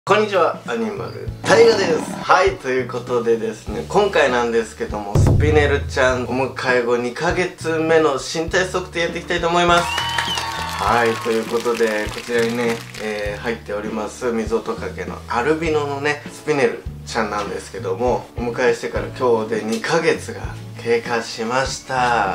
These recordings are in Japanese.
こんにちは、アニマルタイガです。はい、ということでですね、今回なんですけども、スピネルちゃんお迎え後2ヶ月目の身体測定やっていきたいと思います。はい、ということで、こちらにね、入っております水音かけのアルビノのね、スピネルちゃんなんですけども、お迎えしてから今日で2ヶ月が経過しました。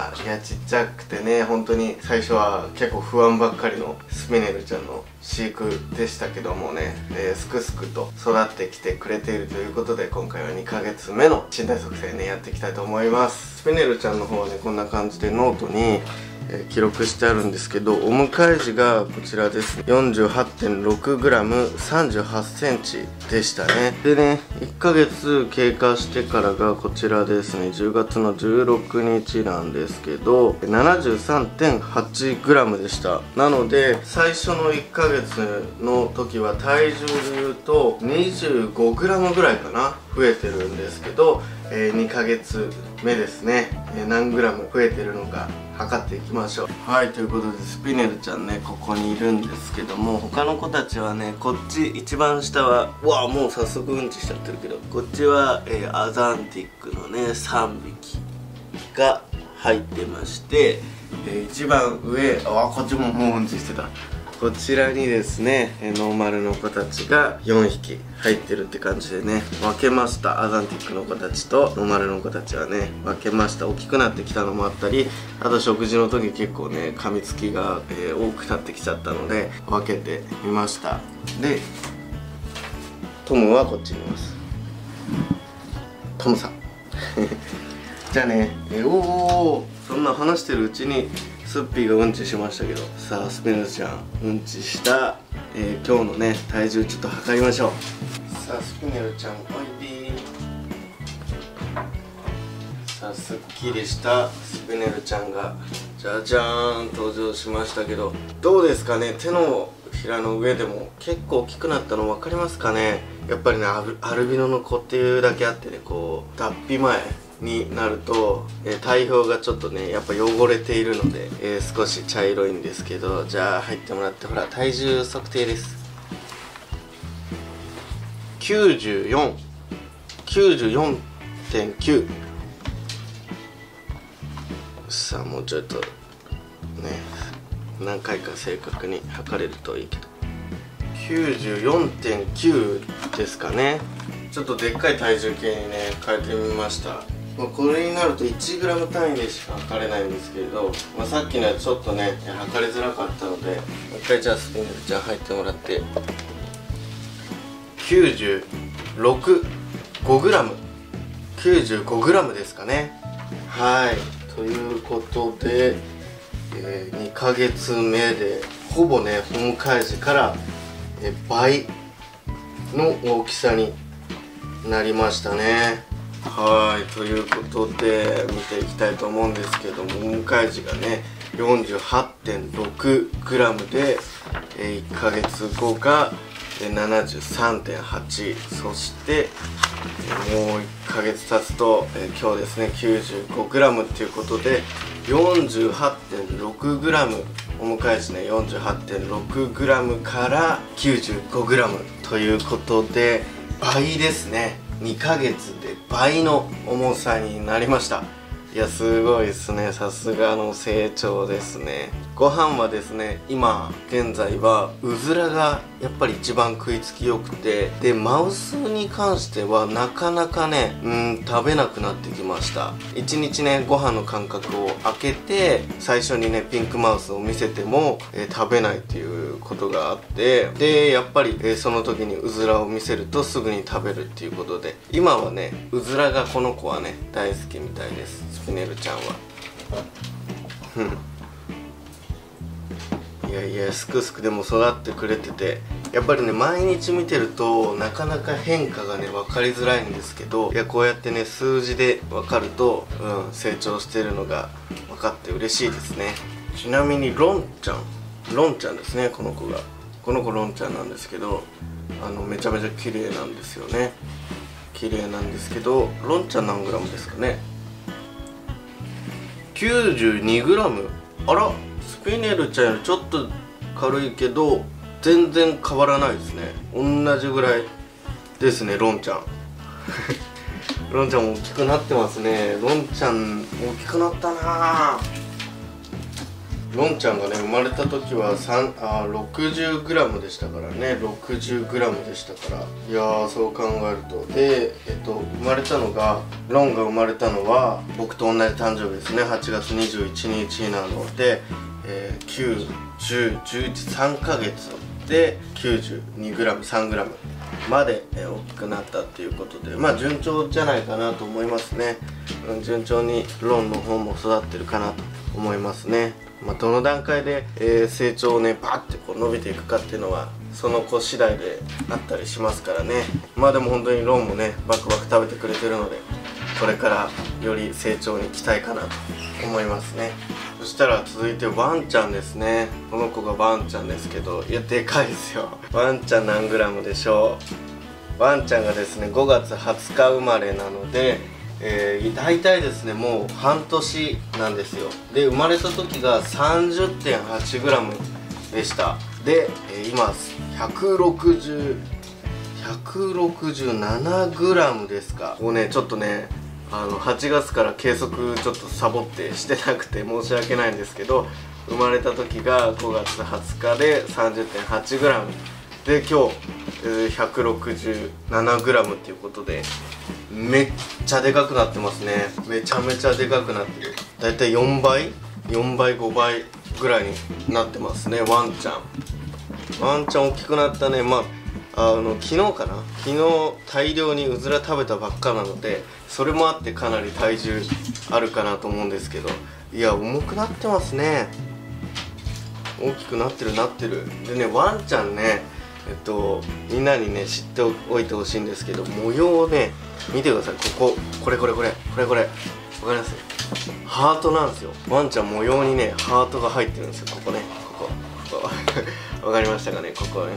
いや、ちっちゃくてね、本当に最初は結構不安ばっかりのスピネルちゃんの飼育でしたけどもね、すくすくと育ってきてくれているということで、今回は2ヶ月目の身体測定ね、やっていきたいと思います。スピネルちゃんの方はね、こんな感じでノートに記録してあるんですけど、お迎え時がこちらです。 48.6g38cm でしたね。でね、1ヶ月経過してからがこちらですね、10月の16日なんですけど 73.8g でした。なので最初の1ヶ月の時は体重でいうと 25g ぐらいかな増えてるんですけど、2ヶ月目ですね、何グラム増えてるのか測っていきましょう。はい、ということでスピネルちゃんね、ここにいるんですけども、他の子たちはね、こっち一番下はもう早速うんちしちゃってるけど、こっちは、アザンティックのね3匹が入ってまして、一番上こっちももううんちしてた。こちらにですね、ノーマルの子たちが4匹入ってるって感じでね、分けました。アザンティックの子たちとノーマルの子たちはね、分けました。大きくなってきたのもあったり、あと食事の時結構ね、噛みつきが、多くなってきちゃったので分けてみました。で、トムはこっちにいます。トムさんじゃあね、そんな話してるうちにスッピーがうんちしましたけど、さあスピネルちゃんうんちした、今日のね体重ちょっと測りましょう。さあスピネルちゃんおいでー。さあすっきりしたスピネルちゃんがじゃじゃーん登場しましたけど、どうですかね、手のひらの上でも結構大きくなったの分かりますかね。やっぱりね、アルビノの子っていうだけあってね、こう脱皮前になると、体表がちょっとねやっぱ汚れているので、少し茶色いんですけど、じゃあ入ってもらって、ほら体重測定です。94.9。さあもうちょっとね、何回か正確に測れるといいけど、94.9 ですかね。ちょっとでっかい体重計にね変えてみました。これになると 1g 単位でしか測れないんですけれど、さっきのはちょっとね測りづらかったので、もう一回じゃあスピネルちゃん入ってもらって、95g ですかね。はい、ということで、2ヶ月目でほぼねお迎え時から倍の大きさになりましたね。はい、ということで見ていきたいと思うんですけども、お迎え時がね 48.6g で、1ヶ月後が 73.8、そしてもう1ヶ月経つと、今日ですね 95g っていうことで 48.6g、 お迎え時ね 48.6g から 95g ということで倍ですね。2ヶ月で倍の重さになりました。いや、すごいですね。さすがの成長ですね。ご飯はですね、今現在はうずらがやっぱり一番食いつきよくて、でマウスに関してはなかなかね食べなくなってきました。1日ねご飯の間隔を空けて、最初にねピンクマウスを見せても、食べないっていうことがあって、でやっぱり、その時にうずらを見せるとすぐに食べるっていうことで、今はねうずらがこの子はね大好きみたいです、スピネルちゃんは。いやいや、すくすくでも育ってくれてて、やっぱりね毎日見てるとなかなか変化がね分かりづらいんですけど、いやこうやってね数字で分かると、成長してるのが分かって嬉しいですね。ちなみにロンちゃんですね、この子ロンちゃんなんですけど、めちゃめちゃ綺麗なんですよね。綺麗なんですけど、ロンちゃん何グラムですかね。92g。あら、スピネルちゃんよりちょっと軽いけど全然変わらないですね。同じぐらいですね。ロンちゃんロンちゃんも大きくなってますね。ロンちゃん大きくなったな。ロンちゃんがね生まれた時は60g でしたからね。60g でしたから、いやー、そう考えるとで生まれたのが、ロンが生まれたのは僕と同じ誕生日ですね。8月21日なので、9、10、11、3ヶ月で 92g、3g まで大きくなったっていうことで、まあ順調じゃないかなと思いますね。順調にロンの方も育ってるかなと思いますね。まあ、どの段階で、成長をねバーってこう伸びていくかっていうのはその子次第であったりしますからね。まあでも本当にロンもねバクバク食べてくれてるので、これからより成長に期待かなと思いますね。そしたら続いてワンちゃんですね。この子がワンちゃんですけど、いやでかいですよ。ワンちゃん何グラムでしょう。ワンちゃんがですね5月20日生まれなので、大体ですねもう半年なんですよ。で生まれた時が 30.8g でした。で、今167g ですか。こうねちょっとね8月から計測ちょっとサボってしてなくて申し訳ないんですけど、生まれた時が5月20日で 30.8g で、今日、167g っていうことでめっちゃでかくなってますね。めちゃめちゃでかくなってる。だいたい4倍5倍ぐらいになってますね。ワンちゃん大きくなったね。まあ昨日かな、昨日大量にうずら食べたばっかなので、それもあってかなり体重あるかなと思うんですけど、いや重くなってますね。大きくなってるでね、ワンちゃんねみんなにね知っておいてほしいんですけど、模様をね見てください。これわかります？ハートなんですよ。ワンちゃん模様にねハートが入ってるんですよ。ここわかりましたかね。ここ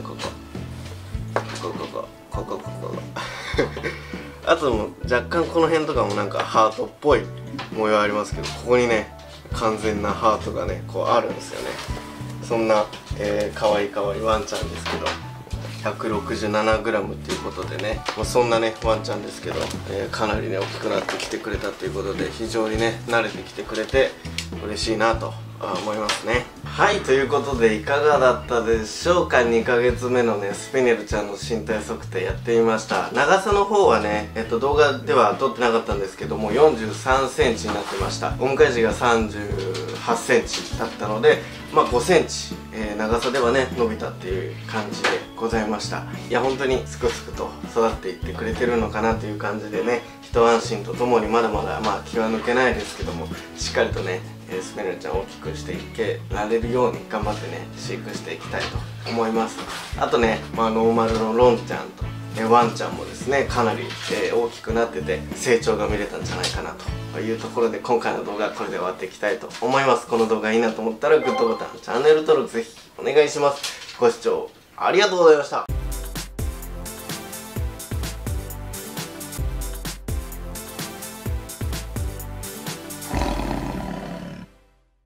あとも若干この辺とかもなんかハートっぽい模様ありますけど、ここにね完全なハートがねこうあるんですよね。そんなかわいいワンちゃんですけど、167g っていうことでね、そんなねワンちゃんですけど、かなりね大きくなってきてくれたということで、非常にね慣れてきてくれて嬉しいなと思いますね。はい、ということでいかがだったでしょうか。2ヶ月目のねスピネルちゃんの身体測定やってみました。長さの方はね動画では撮ってなかったんですけども、43センチになってました。お迎え時が38センチだったので、まあ5センチ、長さではね伸びたっていう感じでございました。いや本当にすくすくと育っていってくれてるのかなという感じでね、一安心とともにまだまだ気は抜けないですけども、しっかりとねスピネルちゃんを大きくしていけられるように頑張ってね飼育していきたいと思います。あとね、ノーマルのロンちゃんとワンちゃんもですねかなり、大きくなってて成長が見れたんじゃないかなというところで、今回の動画はこれで終わっていきたいと思います。この動画いいなと思ったらグッドボタン、チャンネル登録ぜひお願いします。ご視聴ありがとうございました。